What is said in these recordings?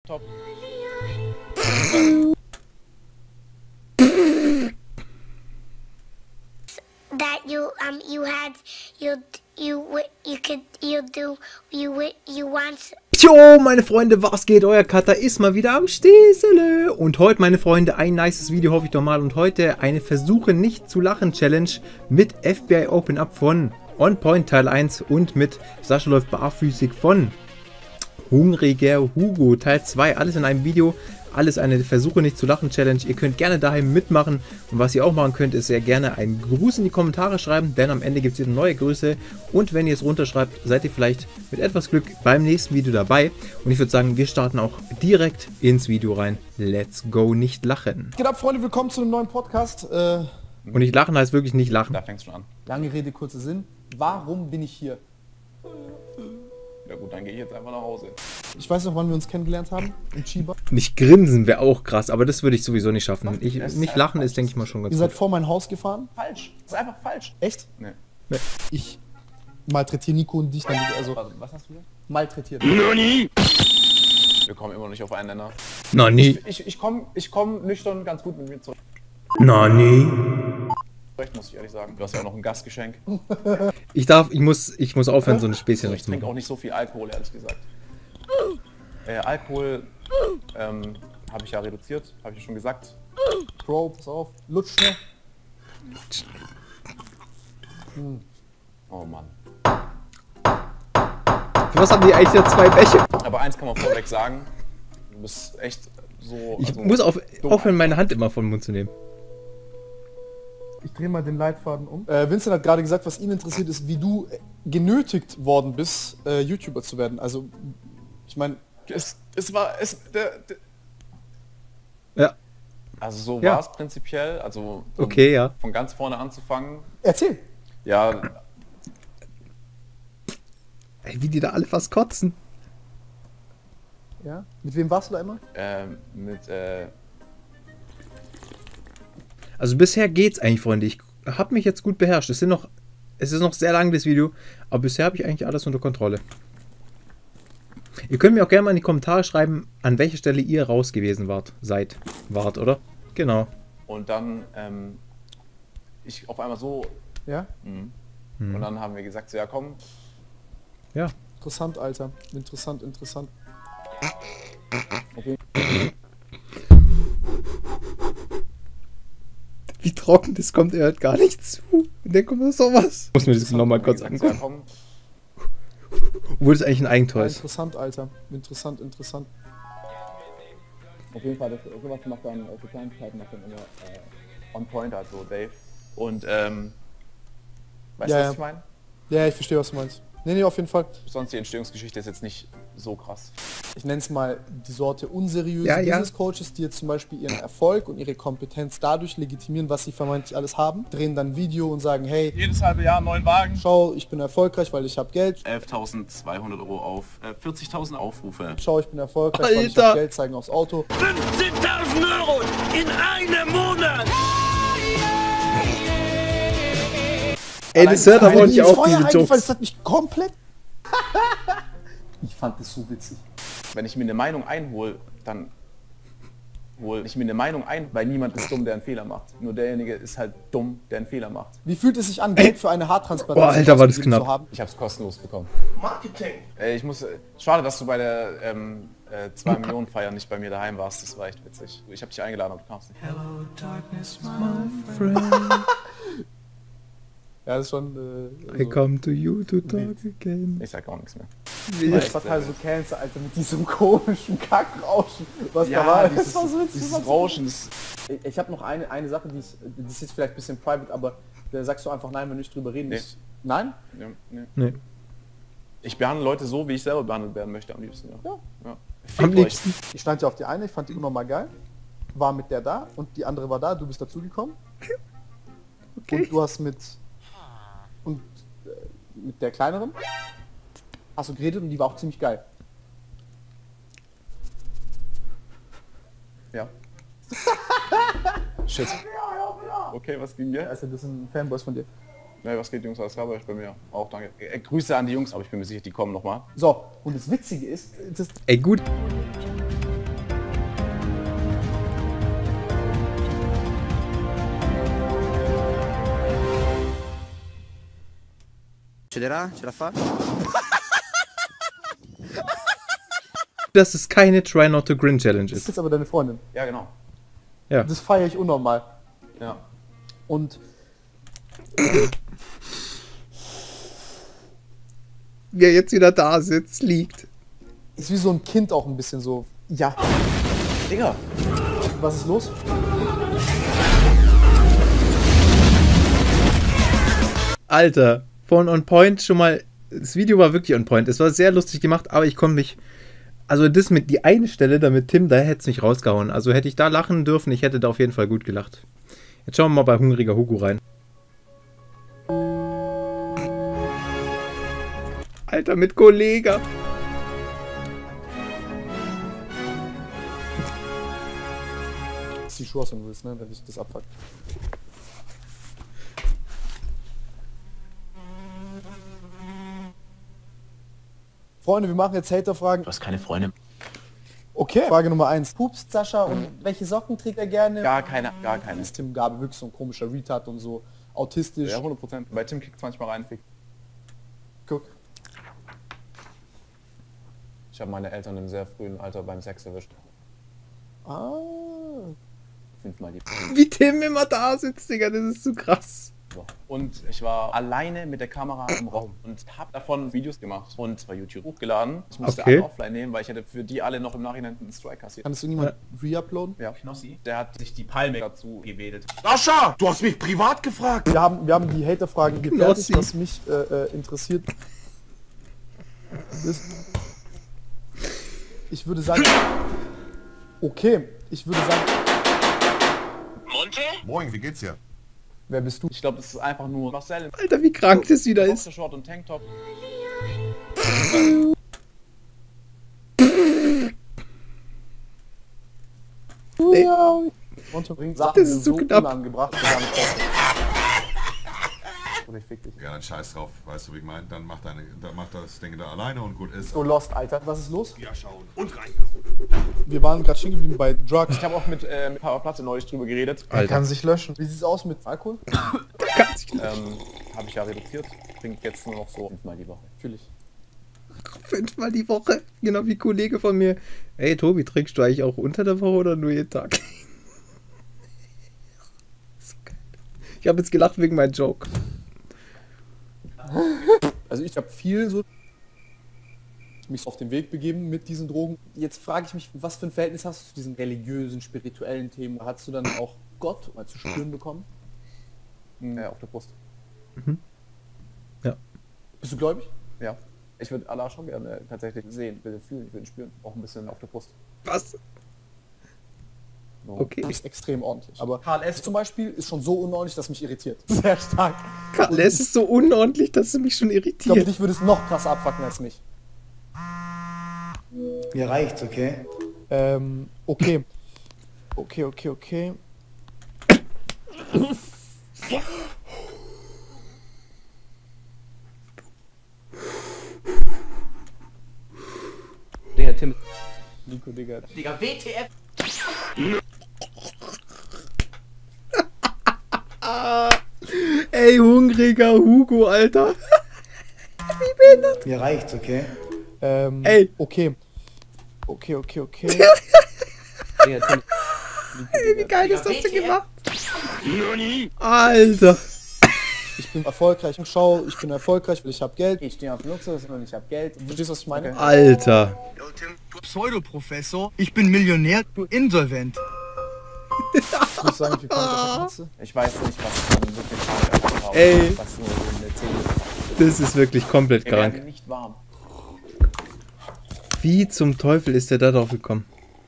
Top. That you want. Jo, meine Freunde, was geht? Euer Cutter ist mal wieder am Stesele. Und heute, meine Freunde, ein nices Video, hoffe ich doch mal. Und heute eine Versuche nicht zu lachen Challenge mit FBI Open Up von On Point Teil 1 und mit Sascha läuft barfüßig von Hungriger Hugo Teil 2. Alles in einem Video. Alles eine Versuche nicht zu lachen Challenge. Ihr könnt gerne daheim mitmachen. Und was ihr auch machen könnt, ist sehr gerne einen Gruß in die Kommentare schreiben, denn am Ende gibt es wieder neue Grüße. Und wenn ihr es runterschreibt, seid ihr vielleicht mit etwas Glück beim nächsten Video dabei. Und ich würde sagen, wir starten auch direkt ins Video rein. Let's go, nicht lachen. Was geht ab, Freunde? Willkommen zu einem neuen Podcast. Und nicht lachen heißt wirklich nicht lachen. Da fängst du schon an. Lange Rede, kurzer Sinn. Warum bin ich hier? Ja gut, dann gehe ich jetzt einfach nach Hause. Ich weiß noch, wann wir uns kennengelernt haben. Im Chiba. Nicht grinsen wäre auch krass, aber das würde ich sowieso nicht schaffen. Das ist Nicht lachen ist, denke ich mal, schon ganz Ihr seid gut. vor mein Haus gefahren. Falsch. Das ist einfach falsch. Echt? Nee. Ich malträtiere Nico und dich dann. Also Was hast du da? malträtiert. Wir kommen immer noch nicht auf einen Nenner. Nani. Ich komm nüchtern ganz gut mit mir zurück, Nani. muss ich ehrlich sagen. Du hast ja auch noch ein Gastgeschenk. Ich muss aufhören, so ein Späßchen Ich zu trinke machen. auch nicht so viel Alkohol, ehrlich gesagt. Alkohol habe ich ja reduziert, habe ich ja schon gesagt. Bro, pass auf. Lutsch schnell. Oh Mann. Für was haben die eigentlich da zwei Becher? Aber eins kann man vorweg sagen. Du bist echt so... Ich also, muss dumm aufhören, meine Hand immer vom Mund zu nehmen. Ich drehe mal den Leitfaden um. Vincent hat gerade gesagt, was ihn interessiert ist, wie du genötigt worden bist, YouTuber zu werden. Also, ich meine... Ja, Also so Ja. war es prinzipiell. Also okay, ja. von ganz vorne anzufangen. Erzähl. Ja, Ey, wie die da alle fast kotzen. Ja. Mit wem warst du da immer? mit... Also bisher geht's eigentlich, Freunde. Ich habe mich jetzt gut beherrscht. Es ist noch sehr lang das Video, aber bisher habe ich eigentlich alles unter Kontrolle. Ihr könnt mir auch gerne mal in die Kommentare schreiben, an welcher Stelle ihr raus gewesen wart, oder? Genau. Und dann, ich auf einmal so... Ja. Und dann haben wir gesagt, so, ja komm, Ja. Interessant, Alter. Interessant. Okay. Wie trocken das kommt, er hört gar nicht zu. Und dann kommt noch sowas. Muss mir das nochmal kurz gesagt, so, ja, angucken. komm. Obwohl das eigentlich ein Eigentor ist. Interessant, Alter. Interessant. Auf jeden Fall, sowas macht dann, für Kleinigkeiten macht dann immer on point, also Dave. Und, weißt du, Ja, was ich meine? Ja, ich verstehe, was du meinst. Nee, auf jeden Fall. Sonst die Entstehungsgeschichte ist jetzt nicht so krass. Ich nenne es mal die Sorte unseriöse Ja, ja. Business Coaches, die jetzt zum Beispiel ihren Erfolg und ihre Kompetenz dadurch legitimieren, was sie vermeintlich alles haben, drehen dann ein Video und sagen, hey, Jedes halbe Jahr einen neuen Wagen. schau, ich bin erfolgreich, weil ich habe Geld. 11.200 € auf 40.000 Aufrufe. Schau, ich bin erfolgreich, weil ich Alter. habe Geld, zeigen aufs Auto. 15.000 € in einem Monat! Ey, das hört aber auch nicht auf, diese Das Jokes. hat mich komplett... Ich fand das so witzig. Wenn ich mir eine Meinung einhole, dann hole ich mir eine Meinung ein, weil niemand ist dumm, der einen Fehler macht. Nur derjenige ist halt dumm, der einen Fehler macht. Wie fühlt es sich an, Geld für eine Haartransplantation Boah, Alter, war das ausgegeben knapp. zu haben? Ich habe es kostenlos bekommen. Marketing! Ich muss... Schade, dass du bei der 2 Millionen Feier nicht bei mir daheim warst. Das war echt witzig. Ich habe dich eingeladen, aber du kamst nicht. Ja, das ist schon... I come to you to talk again. Ich sag auch nichts mehr. Ich war total so Cancer, Alter, mit diesem komischen Kackrauschen, was da war. Das war so witzig. dieses Rauschen, das... Ich habe noch eine Sache, die ist jetzt vielleicht ein bisschen private, aber da sagst du einfach nein, wenn wir nicht drüber reden. Nee. Nein? Ja, nee. Nee. Ich behandle Leute so, wie ich selber behandelt werden möchte am liebsten. Ja. Ja. Fickt Am euch. liebsten. Ich stand ja auf die eine, ich fand die immer mal geil, war mit der da und die andere war da, du bist dazugekommen. Okay. Und du hast mit der kleineren hast du geredet und die war auch ziemlich geil. Ja. Shit. Okay, was ging dir? Also das sind Fanboys von dir. Ne, was geht, Jungs? Alles klar bei euch? Bei mir auch, danke. Grüße an die Jungs, aber ich bin mir sicher, die kommen nochmal. So, und das Witzige ist, Ey, gut. Accelerare, ce la fa? Dass es keine Try Not to Grin Challenge Das ist ist. jetzt aber deine Freundin. Ja, genau. Ja. Das feiere ich unnormal. Ja. Und Wie er jetzt wieder da sitzt, liegt. ist wie so ein Kind auch ein bisschen so. Ja, Digga. was ist los? Alter, von On Point schon mal. Das Video war wirklich on point. Es war sehr lustig gemacht, aber ich konnte mich. Also das mit die eine Stelle da mit Tim, da hätte es mich rausgehauen. Also hätte ich da lachen dürfen, ich hätte da auf jeden Fall gut gelacht. Jetzt schauen wir mal bei Hungriger Hugo rein. Alter, mit Kollege. Das ist die Schuhe aussuchen willst, ne? Wenn ich das abfuckt. Freunde, wir machen jetzt Haterfragen. Du hast keine Freunde. Okay. Frage Nummer 1. Pupst Sascha und welche Socken trägt er gerne? Gar keine, gar keine. Ist Tim Gabe wirklich so ein komischer Retard und so autistisch? Ja, 100%. Bei Tim kickt es manchmal rein. Guck. Ich habe meine Eltern im sehr frühen Alter beim Sex erwischt. Ah. 5-mal die. Wie Tim immer da sitzt, Digga, das ist so krass. So. Und ich war alleine mit der Kamera im Raum und habe davon Videos gemacht und bei YouTube hochgeladen. Ich musste Okay. alle offline nehmen, weil ich hätte für die alle noch im Nachhinein einen Strike kassiert. Kann das irgendjemand reuploaden? Ja, Knossi. Der hat sich die Palme dazu gewedelt. Sascha, du hast mich privat gefragt. Wir haben die Haterfragen gefertigt, Knossi. was mich interessiert. Ist, ich würde sagen... Okay, ich würde sagen... Monte? Moin, wie geht's dir? Wer bist du? Ich glaube, das ist einfach nur Marcel im Alter, wie krank das wieder ist. Boxershort und Tanktop. Monte bringt Das Sachen, ist die so so knapp. unangebracht sind, gar nicht passen. Und ich fick dich. Ja, dann scheiß drauf, weißt du, wie ich meine? Dann mach das Ding da alleine und gut ist. So lost, Alter. Was ist los? Ja, schauen. Und rein. Wir waren gerade stehen geblieben bei Drugs. Ich habe auch mit Papa Platte neulich drüber geredet. Er kann sich löschen. Wie sieht's aus mit Alkohol? Habe ich ja reduziert. Trinke jetzt nur noch so 5-mal die Woche. Natürlich. 5-mal die Woche. Genau wie Kollege von mir. Ey, Tobi, trinkst du eigentlich auch unter der Woche oder nur jeden Tag? So geil. Ich habe jetzt gelacht wegen meinem Joke. Also ich habe viel so mich auf den Weg begeben mit diesen Drogen. Jetzt frage ich mich, was für ein Verhältnis hast du zu diesen religiösen, spirituellen Themen? Hast du dann auch Gott mal zu spüren bekommen? Ja, auf der Brust. Ja. Bist du gläubig? Ja. Ich würde Allah schon gerne tatsächlich sehen, will ihn fühlen, will ihn spüren. Auch ein bisschen auf der Brust. Was? So. Okay. Du bist extrem ordentlich. Aber Karl S. zum Beispiel ist schon so unordentlich, dass mich irritiert. Sehr stark. Karl, es ist so unordentlich, dass du mich schon Ich glaube, irritiert. dich würde es noch krasser abfucken als mich. Mir reicht's, okay? Okay. Okay. Der Tim. Nico, Digga. Digga, WTF. Ey, hungriger Hugo, Alter. Mir reicht's, okay? Ey. Okay. Der Tim. Ey, wie geil ist das denn gemacht? Nani? Alter. Ich bin erfolgreich. Schau, ich bin erfolgreich, weil ich habe Geld. Ich stehe auf Luxus und ich habe Geld. Verstehst du, was ich meine? Alter. Pseudoprofessor, ich bin Millionär, du insolvent. Ich muss sagen, wie kommt das? Ich weiß nicht, was man wirklich braucht. Ey. Was nur so eine 10 ist. Das ist wirklich komplett Wir werden krank. nicht warm. Wie zum Teufel ist der da drauf gekommen?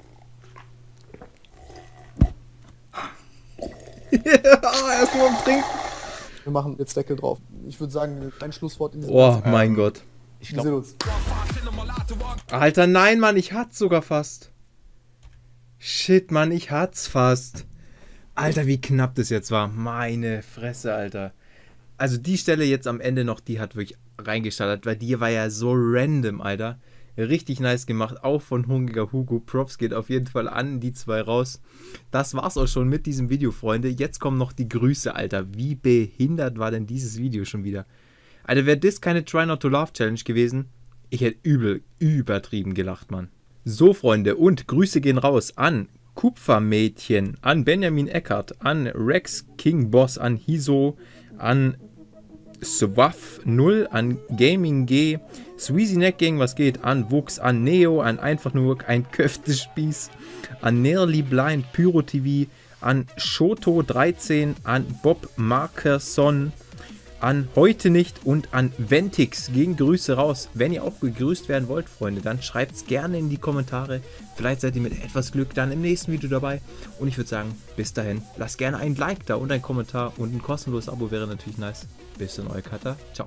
Erstmal am Trinken. Wir machen jetzt Deckel drauf. Ich würde sagen, ein Schlusswort in diesem Oh mein Gott. Ich Wir sehen glaube, uns. Alter, nein, Mann, ich hat's sogar fast. Shit, Mann, ich hat's fast. Alter, wie knapp das jetzt war. Meine Fresse, Alter. Also die Stelle jetzt am Ende noch, die hat wirklich reingestartet, weil die war ja so random, Alter. Richtig nice gemacht, auch von Hungriger Hugo. Props geht auf jeden Fall an die zwei raus. Das war's auch schon mit diesem Video, Freunde. Jetzt kommen noch die Grüße, Alter. Wie behindert war denn dieses Video schon wieder? Alter, wäre das keine Try Not to Laugh Challenge gewesen, ich hätte übertrieben gelacht, Mann. So, Freunde, und Grüße gehen raus an Kupfermädchen, an Benjamin Eckert, an Rex King Boss, an Hiso, an Swaff 0, an Gaming G, Sweezy Neck Gang, was geht, an Wux, an Neo, an einfach nur ein Köftespieß, an Nearly Blind, Pyro TV, an Shoto 13, an Bob Markerson, an Heute nicht und an Ventix. Gegen Grüße raus. Wenn ihr auch gegrüßt werden wollt, Freunde, dann schreibt es gerne in die Kommentare. Vielleicht seid ihr mit etwas Glück dann im nächsten Video dabei. Und ich würde sagen, bis dahin, lasst gerne ein Like da und ein Kommentar und ein kostenloses Abo wäre natürlich nice. Bis dann, euer Cutter. Ciao.